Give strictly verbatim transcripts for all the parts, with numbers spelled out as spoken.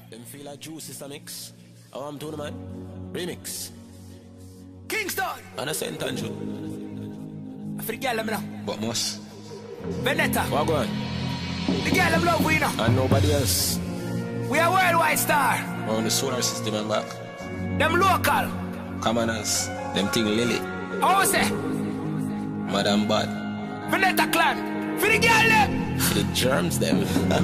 Them feel like juice is a mix. Oh, I'm doing man. Remix. Kingston. And I sent Andrew. I for the girl them now. But must. Vendetta. What go on? The girl them love we now. And nobody else. We are worldwide star. We're on the solar system and back. Them local. Commoners. Them thing Lily. How was it? Madam Bad. Vendetta clan. For the girl them. For the germs them.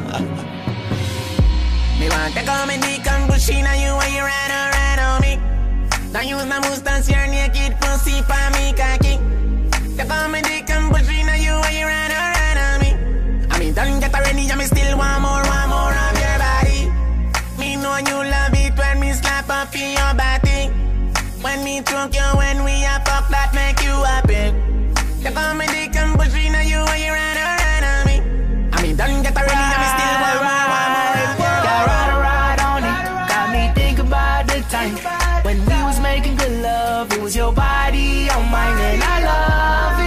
Me want to come and dick and bushy now you when you ride or ride on me. Don't use my mustache, your naked pussy for me cocky. To come and dick and bushy now you when you ride or ride on me. I mean don't get already, I me still want more, want more of your body. Me know you love it when me slap up in your body. When me choke you when we a fuck that make you happy. To come and dick and bushy now you when you ride or ride on me. I mean don't get already, I me still want more, want more. Time when we was making good love, it was your body on mine and I love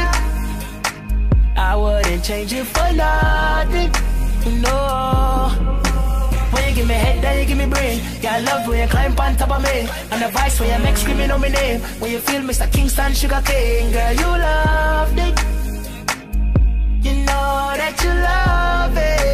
it. I wouldn't change it for nothing, no. When you give me head, then you give me brain. Yeah, I love when you climb on top of me. And the voice when you make screaming on my name. When you feel Mister Kingston Sugar King, girl, you loved it. You know that you love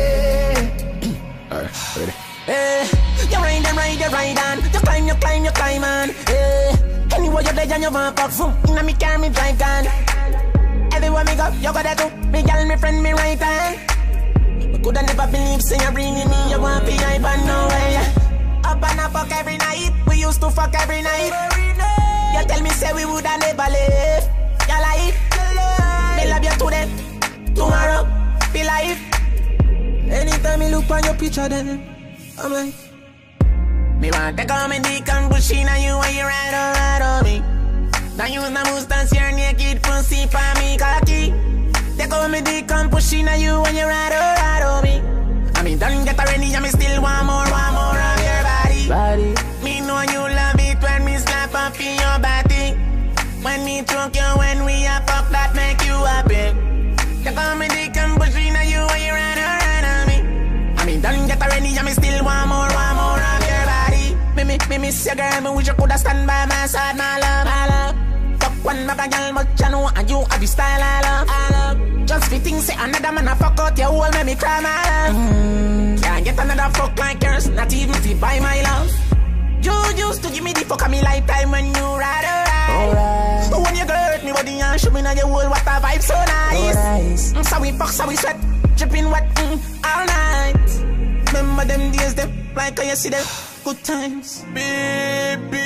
it. Alright, ready? Eh, you ride and ride and ride on. You climb, you climb, you climb on. Eh, anywhere you play and you want fuck from. Inna me car, me drive gun. Everywhere me go, you got that too. Me girl, me friend, me right hand. Me coulda never believe, say you bringing me. You want be hype and no way. Up and up fuck every night. We used to fuck every night. You tell me say we woulda never live. You life, me love you today, tomorrow, be life. Anytime me look on your picture, then I'm like, me want to come and dick and bushy now you when you ride or ride on me. Don't use my mustache, your naked pussy for me cocky. They come and dick and bushy now you when you ride or ride on me. I mean don't get already, I me still want more, want more of your body. body. Me know you love it when me slap up in your body. When me choke you when we a fuck that make you happy. They come and dick and bushy now you when you ride or ride on me. I mean, don't get already, I me still want more, want more of your body. Me, me, me miss your girl, me wish you coulda stand by my side, my love, my love. Fuck one bag of girl, but you know, and you have the style I love, I love. Just fitting, say another man a fuck out your whole, make me cry, my love. Mm. Can't get another fuck like yours, not even if you buy my love. You used to give me the fuck of me lifetime when you ride alright. Right. When you hurt me body and show me now your whole, what a vibe so nice. nice. Mm, so we fuck, so we sweat, dripping wet mm, all night. Remember them days, them like I see them good times. Baby,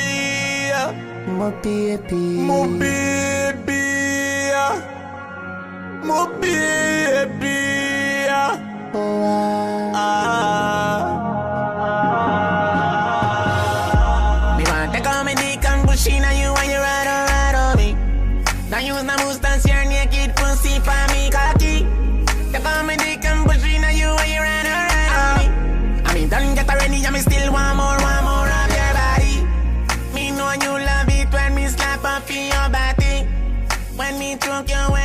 My baby, my baby, my baby. oh, I Ah. Me want to come and dick and bushy now you when you ride or ride on me. Don't use my mustache, your naked pussy for me cocky. To come and dick and bushy now you when you ride or ride on me. I mean don't get already, I me still want more, want more of your body. Me know you love it when me slap up in your body. When me choke you